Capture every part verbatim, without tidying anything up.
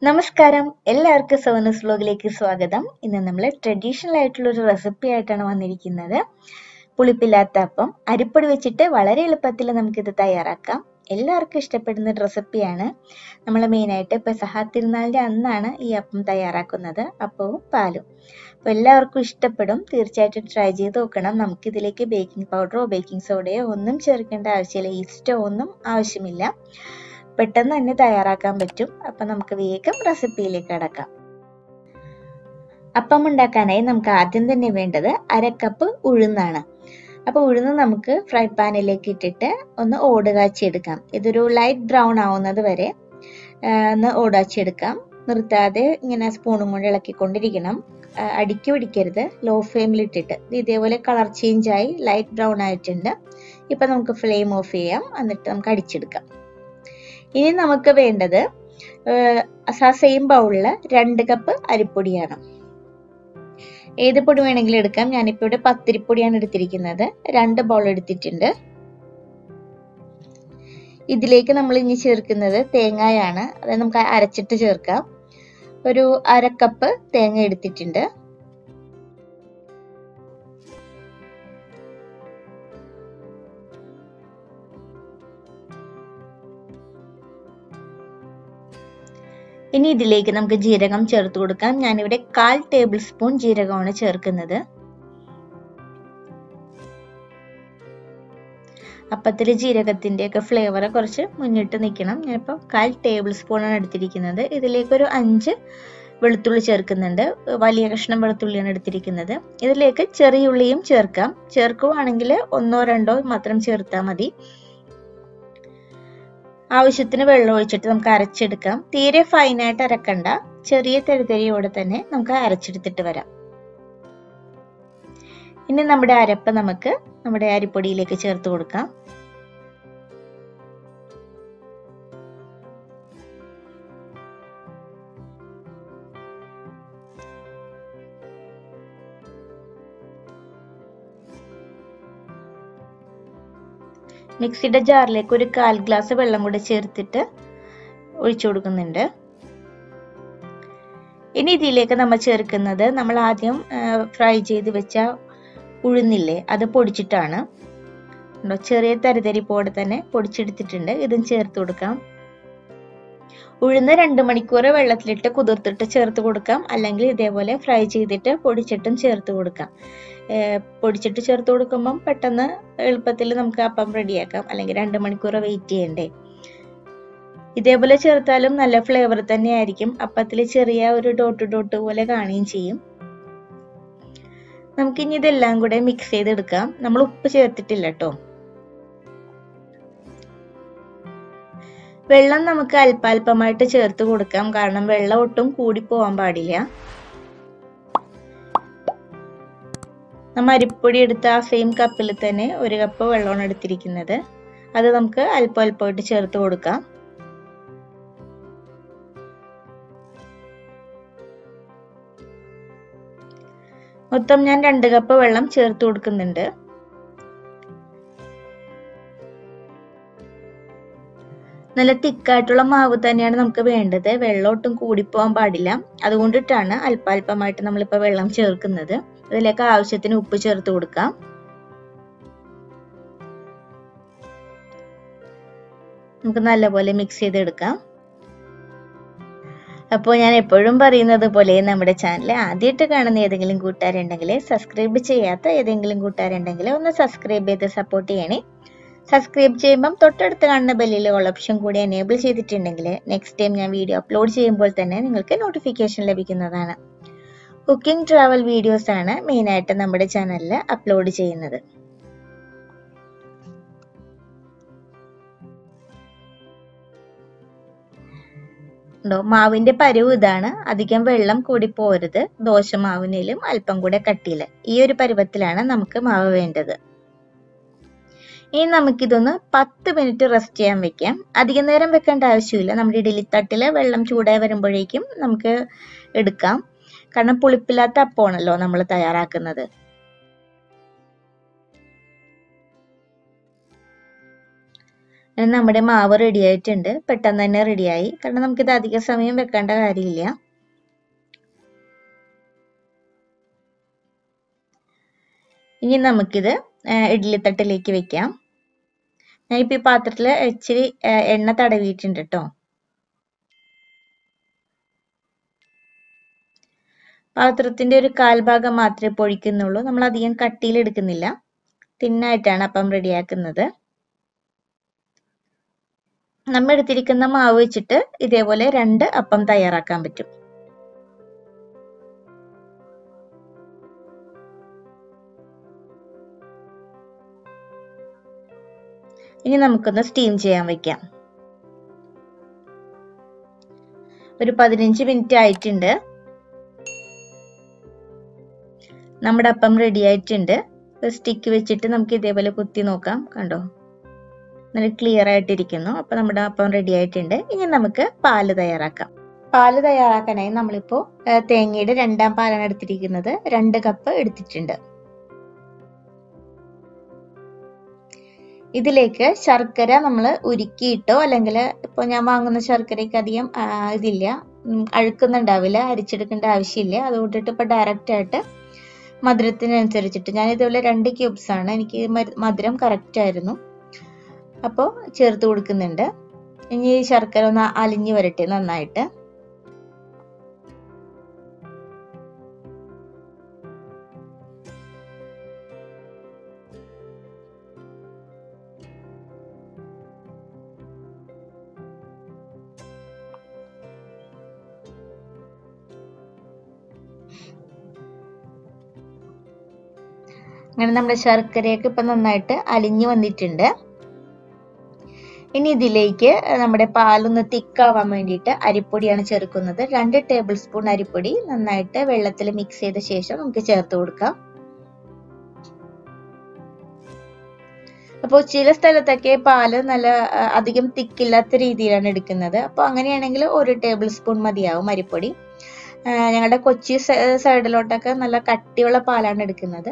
നമസ്കാരം, എല്ലാവർക്കും സോനസ് വ്ലോഗിലേക്ക് സ്വാഗതം. ഇന്ന് നമ്മൾ ട്രഡീഷണൽ ആയിട്ടുള്ള ഒരു റെസിപ്പി ആയിട്ടാണ് വന്നിരിക്കുന്നത്. പുളിപ്പില്ലാത്ത അപ്പം അരിപ്പൊടി വെച്ചിട്ട് വളരെ എളുപ്പത്തിൽ നമുക്കിത് തയ്യാറാക്കാം. എല്ലാവർക്കും ഇഷ്ടപ്പെടുന്ന റെസിപ്പിയാണ്. നമ്മൾ മെയിനായിട്ട് പെസഹ തിരുനാളിൻ്റെ അന്നാണ് ഈ അപ്പം തയ്യാറാക്കുന്നത്, അപ്പവും പാലും. അപ്പോൾ എല്ലാവർക്കും ഇഷ്ടപ്പെടും, തീർച്ചയായിട്ടും ട്രൈ ചെയ്ത് നോക്കണം. നമുക്കിതിലേക്ക് ബേക്കിംഗ് പൗഡറോ ബേക്കിംഗ് സോഡയോ ഒന്നും ചേർക്കേണ്ട ആവശ്യമില്ല, ഈസ്റ്റോ ഒന്നും ആവശ്യമില്ല. പെട്ടെന്ന് തന്നെ തയ്യാറാക്കാൻ പറ്റും. അപ്പം നമുക്ക് വേഗം റെസിപ്പിയിലേക്ക് കടക്കാം. അപ്പം ഉണ്ടാക്കാനായി നമുക്ക് ആദ്യം തന്നെ വേണ്ടത് അര കപ്പ് ഉഴുന്നാണ്. അപ്പോൾ ഉഴുന്ന് നമുക്ക് ഫ്രൈ പാനിലേക്ക് ഇട്ടിട്ട് ഒന്ന് ഓട് കാച്ചിയെടുക്കാം. ഇതൊരു ലൈറ്റ് ബ്രൗൺ ആവുന്നത് വരെ ഒന്ന് ഓടാച്ചിയെടുക്കാം. നിർത്താതെ ഇങ്ങനെ സ്പൂണും കൊണ്ട് ഇളക്കിക്കൊണ്ടിരിക്കണം. അടിക്ക് പിടിക്കരുത്, ലോ ഫ്ലെയിമിൽ ഇട്ടിട്ട്. ഇതേപോലെ കളർ ചേഞ്ച് ആയി ലൈറ്റ് ബ്രൗൺ ആയിട്ടുണ്ട്. ഇപ്പം നമുക്ക് ഫ്ലെയിം ഓഫ് ചെയ്യാം, എന്നിട്ട് നമുക്ക് അടിച്ചെടുക്കാം. ഇനി നമുക്ക് വേണ്ടത് ആ സെയിം ബൗളിൽ രണ്ട് കപ്പ് അരിപ്പൊടിയാണ്. ഏത് പൊടി വേണമെങ്കിലും എടുക്കാം. ഞാനിപ്പോൾ ഇവിടെ പത്തിരിപ്പൊടിയാണ് എടുത്തിരിക്കുന്നത്. രണ്ട് ബൗൾ എടുത്തിട്ടുണ്ട്. ഇതിലേക്ക് നമ്മൾ ഇനി ചേർക്കുന്നത് തേങ്ങയാണ്. അത് നമുക്ക് അരച്ചിട്ട് ചേർക്കാം. ഒരു അര കപ്പ് തേങ്ങ എടുത്തിട്ടുണ്ട്. ഇനി ഇതിലേക്ക് നമുക്ക് ജീരകം ചേർത്ത് കൊടുക്കാം. ഞാനിവിടെ കാൽ ടേബിൾ സ്പൂൺ ജീരകമാണ് ചേർക്കുന്നത്. അപ്പത്തിൽ ജീരകത്തിന്റെ ഒക്കെ ഫ്ലേവർ കുറച്ച് മുന്നിട്ട് നിൽക്കണം. ഞാനിപ്പോൾ കാൽ ടേബിൾ സ്പൂണാണ് എടുത്തിരിക്കുന്നത്. ഇതിലേക്ക് ഒരു അഞ്ച് വെളുത്തുള്ളി ചേർക്കുന്നുണ്ട്. വലിയ കഷ്ണം വെളുത്തുള്ളിയാണ് എടുത്തിരിക്കുന്നത്. ഇതിലേക്ക് ചെറിയ ഉള്ളിയും ചേർക്കാം. ചേർക്കുവാണെങ്കിൽ ഒന്നോ രണ്ടോ മാത്രം ചേർത്താൽ മതി. ആവശ്യത്തിന് വെള്ളം ഒഴിച്ചിട്ട് നമുക്ക് അരച്ചെടുക്കാം. തീരെ ഫൈനായിട്ട് അരക്കണ്ട, ചെറിയ തരിതരിയോടെ തന്നെ നമുക്ക് അരച്ചെടുത്തിട്ട് വരാം. ഇനി നമ്മുടെ അരപ്പ് നമുക്ക് നമ്മുടെ അരിപ്പൊടിയിലേക്ക് ചേർത്ത് കൊടുക്കാം. മിക്സിയുടെ ജാറിലേക്ക് ഒരു കാൽ ഗ്ലാസ് വെള്ളം കൂടി ചേർത്തിട്ട് ഒഴിച്ചു കൊടുക്കുന്നുണ്ട്. ഇനി ഇതിലേക്ക് നമ്മൾ ചേർക്കുന്നത് നമ്മൾ ആദ്യം ഫ്രൈ ചെയ്ത് വെച്ച ഉഴുന്നില്ലേ, അത് പൊടിച്ചിട്ടാണ്. ചെറിയ തരിതരിപ്പോടെ തന്നെ പൊടിച്ചെടുത്തിട്ടുണ്ട്. ഇതും ചേർത്ത് കൊടുക്കാം. ഉഴുന്ന് രണ്ട് മണിക്കൂർ വെള്ളത്തിലിട്ട് കുതിർത്തിട്ട് ചേർത്ത് കൊടുക്കാം. അല്ലെങ്കിൽ ഇതേപോലെ ഫ്രൈ ചെയ്തിട്ട് പൊടിച്ചിട്ടും ചേർത്ത് കൊടുക്കാം. പൊടിച്ചിട്ട് ചേർത്ത് കൊടുക്കുമ്പം പെട്ടെന്ന് എളുപ്പത്തിൽ നമുക്ക് അപ്പം റെഡിയാക്കാം. അല്ലെങ്കിൽ രണ്ട് മണിക്കൂർ വെയിറ്റ് ചെയ്യണ്ടേ. ഇതേപോലെ ചേർത്താലും നല്ല ഫ്ലേവർ തന്നെ ആയിരിക്കും. അപ്പത്തിൽ ചെറിയ ഒരു ഡോട്ട് ഡോട്ട് പോലെ കാണുകയും ചെയ്യും. നമുക്കിനി ഇതെല്ലാം കൂടെ മിക്സ് ചെയ്തെടുക്കാം. നമ്മൾ ഉപ്പ് ചേർത്തിട്ടില്ല കേട്ടോ. വെള്ളം നമുക്ക് അല്പാൽപമായിട്ട് ചേർത്ത് കൊടുക്കാം, കാരണം വെള്ളം ഒട്ടും കൂടി പോവാൻ പാടില്ല. നമ്മൾ അരിപ്പൊടി എടുത്ത ആ സെയിം കപ്പിൽ തന്നെ ഒരു കപ്പ് വെള്ളമാണ് എടുത്തിരിക്കുന്നത്. അത് നമുക്ക് അല്പം അല്പമായിട്ട് ചേർത്ത് കൊടുക്കാം. മൊത്തം ഞാൻ രണ്ട് കപ്പ് വെള്ളം ചേർത്ത് കൊടുക്കുന്നുണ്ട്. നല്ല തിക്കായിട്ടുള്ള മാവ് തന്നെയാണ് നമുക്ക് വേണ്ടത്. വെള്ളം ഒട്ടും കൂടിപ്പോവാൻ പാടില്ല. അതുകൊണ്ടിട്ടാണ് അല്പാൽപമായിട്ട് നമ്മളിപ്പോൾ വെള്ളം ചേർക്കുന്നത്. ഇതിലേക്ക് ആവശ്യത്തിന് ഉപ്പ് ചേർത്ത് കൊടുക്കാം. നമുക്ക് നല്ലപോലെ മിക്സ് ചെയ്തെടുക്കാം. അപ്പോൾ ഞാൻ എപ്പോഴും പറയുന്നത് പോലെ നമ്മുടെ ചാനൽ ആദ്യമായിട്ട് കാണുന്ന ഏതെങ്കിലും കൂട്ടുകാരുണ്ടെങ്കിൽ, സബ്സ്ക്രൈബ് ചെയ്യാത്ത ഏതെങ്കിലും കൂട്ടുകാരുണ്ടെങ്കിൽ ഒന്ന് സബ്സ്ക്രൈബ് ചെയ്ത് സപ്പോർട്ട് ചെയ്യണേ. സബ്സ്ക്രൈബ് ചെയ്യുമ്പം തൊട്ടടുത്ത് കാണുന്ന ബെല്ലിൽ ഓൾ ഓപ്ഷൻ കൂടി എനേബിൾ ചെയ്തിട്ടുണ്ടെങ്കിൽ നെക്സ്റ്റ് ടൈം ഞാൻ വീഡിയോ അപ്ലോഡ് ചെയ്യുമ്പോൾ തന്നെ നിങ്ങൾക്ക് നോട്ടിഫിക്കേഷൻ ലഭിക്കുന്നതാണ്. കുക്കിംഗ് ട്രാവൽ വീഡിയോസ് ആണ് മെയിനായിട്ട് നമ്മുടെ ചാനലിൽ അപ്ലോഡ് ചെയ്യുന്നത്. ഉണ്ടോ, മാവിന്റെ പരുവ് ഇതാണ്. അധികം വെള്ളം കൂടി പോരുത്. ദോശ മാവിനേലും അല്പം കൂടെ കട്ടിയില് ഈ ഒരു പരുവത്തിലാണ് നമുക്ക് മാവ് വേണ്ടത്. ഇനി നമുക്കിതൊന്ന് പത്ത് മിനിറ്റ് റെസ്റ്റ് ചെയ്യാൻ വെക്കാം. അധികം നേരം വെക്കേണ്ട ആവശ്യമില്ല. നമ്മുടെ ഇഡലി തട്ടില് വെള്ളം ചൂടായി വരുമ്പോഴേക്കും നമുക്ക് എടുക്കാം. കാരണം പുളിപ്പില്ലാത്ത അപ്പമാണല്ലോ നമ്മൾ തയ്യാറാക്കുന്നത്. നമ്മുടെ മാവ് റെഡി ആയിട്ടുണ്ട്. പെട്ടെന്ന് തന്നെ റെഡിയായി. കാരണം നമുക്കിത് അധിക സമയം വെക്കേണ്ട കാര്യമില്ല. ഇനി നമുക്കിത് ഇഡ്ഡലിത്തട്ടിലേക്ക് വെക്കാം. ഞാൻ ഇപ്പോൾ ഈ പാത്രത്തിൽ ഇച്ചിരി എണ്ണ തടവിയിട്ടുണ്ട് കേട്ടോ. പാത്രത്തിന്റെ ഒരു കാൽഭാഗം മാത്രമേ പൊഴിക്കുന്നുള്ളൂ. നമ്മൾ അധികം കട്ടിയിൽ എടുക്കുന്നില്ല. തിന്നായിട്ടാണ് അപ്പം റെഡിയാക്കുന്നത്. നമ്മൾ എടുത്തിരിക്കുന്ന മാവ് വെച്ചിട്ട് ഇതേപോലെ രണ്ട് അപ്പം തയ്യാറാക്കാൻ പറ്റും. ഇനി നമുക്കൊന്ന് സ്റ്റീം ചെയ്യാൻ വെക്കാം. ഒരു പതിനഞ്ച് മിനിറ്റ് ആയിട്ടുണ്ട്. നമ്മുടെ അപ്പം റെഡി ആയിട്ടുണ്ട്. സ്റ്റിക്ക് വെച്ചിട്ട് നമുക്ക് ഇതേപോലെ കുത്തി നോക്കാം. കണ്ടോ, നല്ല ക്ലിയർ ആയിട്ടിരിക്കുന്നു. അപ്പൊ നമ്മുടെ അപ്പം റെഡി ആയിട്ടുണ്ട്. ഇനി നമുക്ക് പാല് തയ്യാറാക്കാം. പാല് തയ്യാറാക്കാനായി നമ്മളിപ്പോ തേങ്ങയുടെ രണ്ടാം പാലാണ് എടുത്തിരിക്കുന്നത്. രണ്ട് കപ്പ് എടുത്തിട്ടുണ്ട്. ഇതിലേക്ക് ശർക്കര നമ്മൾ ഉരുക്കിയിട്ടോ, അല്ലെങ്കിൽ ഇപ്പൊ ഞാൻ വാങ്ങുന്ന ശർക്കരയ്ക്ക് അധികം ഇതില്ല, അഴുക്കുന്നുണ്ടാവില്ല, അരിച്ചെടുക്കേണ്ട ആവശ്യമില്ല. അതുകൊണ്ടിട്ട് ഇപ്പൊ ഡയറക്റ്റ് ആയിട്ട് മധുരത്തിനനുസരിച്ചിട്ട് ഞാൻ ഇതുപോലെ രണ്ട് ക്യൂബ്സ് ആണ്, എനിക്ക് മധുരം കറക്റ്റ് ആയിരുന്നു, അപ്പോൾ ചേർത്ത് കൊടുക്കുന്നുണ്ട്. ഇനി ശർക്കര ഒന്ന് അലിഞ്ഞു വരട്ടെ നന്നായിട്ട്. അങ്ങനെ നമ്മുടെ ശർക്കരയൊക്കെ ഇപ്പൊ നന്നായിട്ട് അലിഞ്ഞു വന്നിട്ടുണ്ട്. ഇനി ഇതിലേക്ക് നമ്മുടെ പാലൊന്ന് തിക്കാവാൻ വേണ്ടിയിട്ട് അരിപ്പൊടിയാണ് ചേർക്കുന്നത്. രണ്ട് ടേബിൾ സ്പൂൺ അരിപ്പൊടി നന്നായിട്ട് വെള്ളത്തിൽ മിക്സ് ചെയ്ത ശേഷം നമുക്ക് ചേർത്ത് കൊടുക്കാം. അപ്പോൾ ചില സ്ഥലത്തൊക്കെ പാല് നല്ല അധികം തിക്കില്ലാത്ത രീതിയിലാണ് എടുക്കുന്നത്. അപ്പോൾ അങ്ങനെയാണെങ്കിൽ ഒരു ടേബിൾ സ്പൂൺ മതിയാവും അരിപ്പൊടി. ഞങ്ങളുടെ കൊച്ചി സൈഡിലോട്ടൊക്കെ നല്ല കട്ടിയുള്ള പാലാണ് എടുക്കുന്നത്.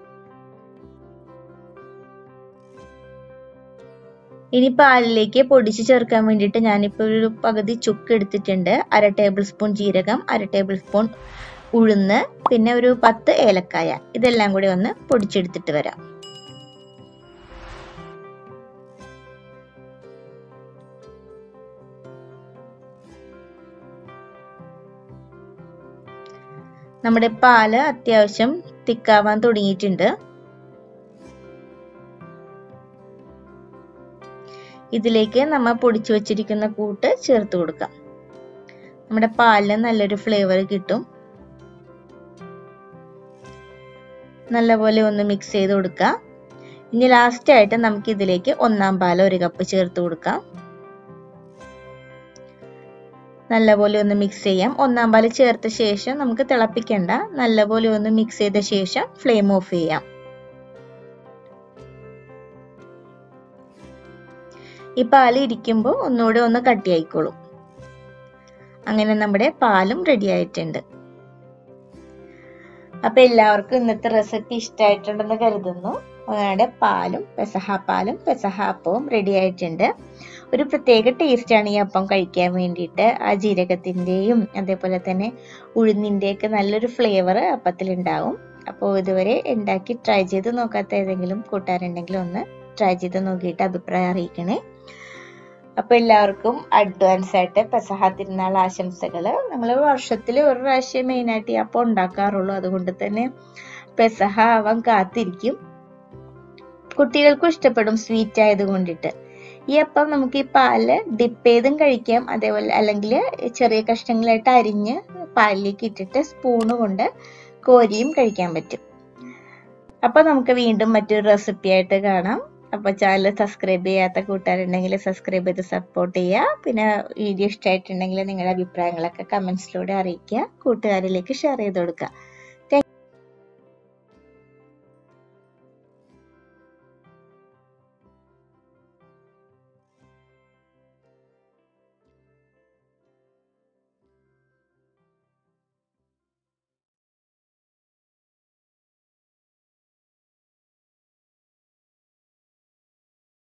ഇനി പാലിലേക്ക് പൊടിച്ച് ചേർക്കാൻ വേണ്ടിയിട്ട് ഞാനിപ്പോൾ ഒരു പകുതി ചുക്ക് എടുത്തിട്ടുണ്ട്. അര ടേബിൾ സ്പൂൺ ജീരകം, അര ടേബിൾ സ്പൂൺ ഉഴുന്ന്, പിന്നെ ഒരു പത്ത് ഏലക്കായ. ഇതെല്ലാം കൂടി ഒന്ന് പൊടിച്ചെടുത്തിട്ട് വരാം. നമ്മുടെ പാല് അത്യാവശ്യം തിക്കാവാൻ തുടങ്ങിയിട്ടുണ്ട്. ഇതിലേക്ക് നമ്മൾ പൊടിച്ചു വെച്ചിരിക്കുന്ന കൂട്ട് ചേർത്ത് കൊടുക്കാം. നമ്മുടെ പാലിന് നല്ലൊരു ഫ്ലേവർ കിട്ടും. നല്ലപോലെ ഒന്ന് മിക്സ് ചെയ്ത് കൊടുക്കാം. ഇനി ലാസ്റ്റ് ആയിട്ട് നമുക്ക് ഇതിലേക്ക് ഒന്നാം പാൽ ഒരു കപ്പ് ചേർത്ത് കൊടുക്കാം. നല്ലപോലെ ഒന്ന് മിക്സ് ചെയ്യാം. ഒന്നാം പാൽ ചേർത്ത ശേഷം നമുക്ക് തിളപ്പിക്കണ്ട, നല്ലപോലെ ഒന്ന് മിക്സ് ചെയ്ത ശേഷം ഫ്ലെയിം ഓഫ് ചെയ്യാം. ഈ പാല് ഇരിക്കുമ്പോൾ ഒന്നുകൂടെ ഒന്ന് കട്ടിയായിക്കോളും. അങ്ങനെ നമ്മുടെ പാലും റെഡി ആയിട്ടുണ്ട്. അപ്പൊ എല്ലാവർക്കും ഇന്നത്തെ റെസിപ്പി ഇഷ്ടമായിട്ടുണ്ടെന്ന് കരുതുന്നു. അങ്ങനെ പാലും പെസഹ പാലും പെസഹ അപ്പവും റെഡി ആയിട്ടുണ്ട്. ഒരു പ്രത്യേക ടേസ്റ്റ് ആണ് ഈ അപ്പം കഴിക്കാൻ വേണ്ടിയിട്ട്. ആ ജീരകത്തിന്റെയും അതേപോലെ തന്നെ ഉഴുന്നിന്റെയൊക്കെ നല്ലൊരു ഫ്ലേവർ അപ്പത്തിൽ ഉണ്ടാവും. അപ്പോൾ ഇതുവരെ ഉണ്ടാക്കി ട്രൈ ചെയ്ത് നോക്കാത്ത ഏതെങ്കിലും കൂട്ടുകാരുണ്ടെങ്കിൽ ഒന്ന് ട്രൈ ചെയ്ത് നോക്കിയിട്ട് അഭിപ്രായം അറിയിക്കണേ. അപ്പൊ എല്ലാവർക്കും അഡ്വാൻസ് ആയിട്ട് പെസഹ തിരുനാൾ ആശംസകള്. നമ്മൾ വർഷത്തിൽ ഒരു പ്രാവശ്യം മെയിനായിട്ട് ഈ അപ്പം ഉണ്ടാക്കാറുള്ളൂ. അതുകൊണ്ട് തന്നെ പെസഹ ആവാൻ കാത്തിരിക്കും. കുട്ടികൾക്കും ഇഷ്ടപ്പെടും, സ്വീറ്റ് ആയത് കൊണ്ടിട്ട്. ഈ അപ്പം നമുക്ക് ഈ പാല് ഡിപ്പ് ചെയ്തും കഴിക്കാം, അതേപോലെ അല്ലെങ്കിൽ ചെറിയ കഷ്ണങ്ങളായിട്ട് അരിഞ്ഞ് പാലിലേക്ക് ഇട്ടിട്ട് സ്പൂണ് കൊണ്ട് കോരിയും കഴിക്കാൻ പറ്റും. അപ്പൊ നമുക്ക് വീണ്ടും മറ്റൊരു റെസിപ്പി ആയിട്ട് കാണാം. അപ്പൊ ചാനൽ സബ്സ്ക്രൈബ് ചെയ്യാത്ത കൂട്ടുകാരുണ്ടെങ്കിൽ സബ്സ്ക്രൈബ് ചെയ്ത് സപ്പോർട്ട് ചെയ്യുക. പിന്നെ വീഡിയോ ഇഷ്ടമായിട്ടുണ്ടെങ്കിൽ നിങ്ങളുടെ അഭിപ്രായങ്ങളൊക്കെ കമന്റ്സിലൂടെ അറിയിക്കുക. കൂട്ടുകാരിലേക്ക് ഷെയർ ചെയ്ത് കൊടുക്കുക.